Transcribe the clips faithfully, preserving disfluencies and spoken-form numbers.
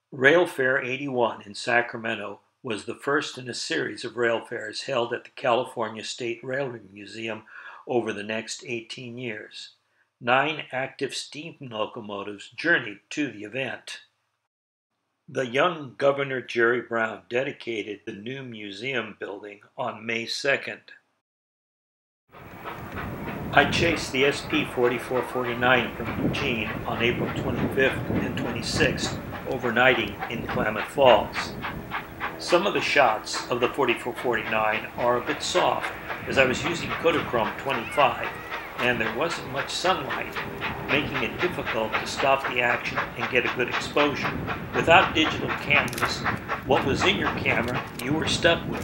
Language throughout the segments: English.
Railfair eighty-one in Sacramento was the first in a series of railfairs held at the California State Railway Museum over the next eighteen years. Nine active steam locomotives journeyed to the event. The young Governor Jerry Brown dedicated the new museum building on May second. I chased the S P forty-four forty-nine from Eugene on April twenty-fifth and twenty-sixth, overnighting in Klamath Falls. Some of the shots of the forty-four forty-nine are a bit soft, as I was using Kodachrome twenty-five, and there wasn't much sunlight, making it difficult to stop the action and get a good exposure. Without digital cameras, what was in your camera you were stuck with.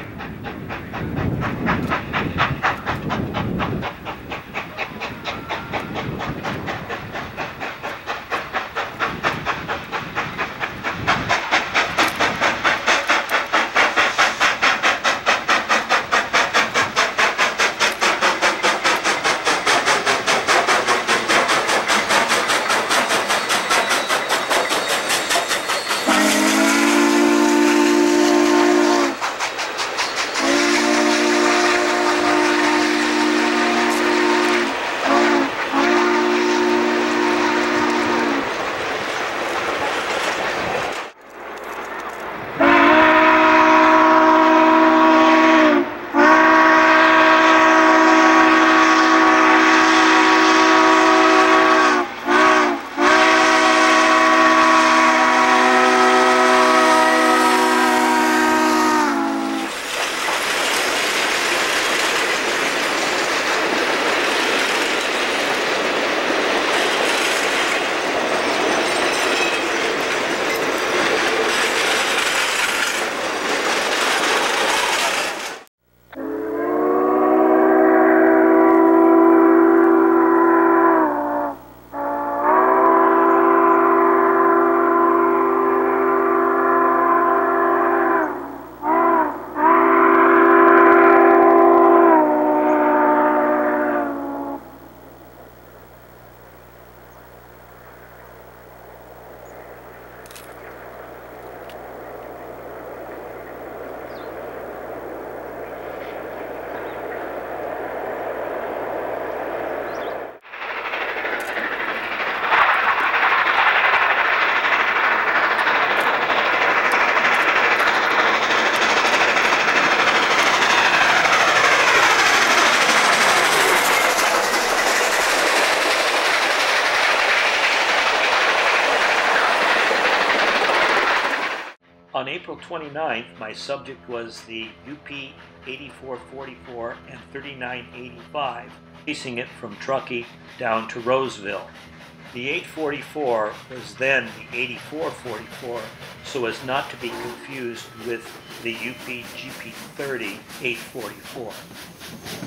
On April twenty-ninth, my subject was the U P eighty-four forty-four and thirty-nine eighty-five, chasing it from Truckee down to Roseville. The eight forty-four was then the eighty-four forty-four, so as not to be confused with the U P G P thirty eight forty-four.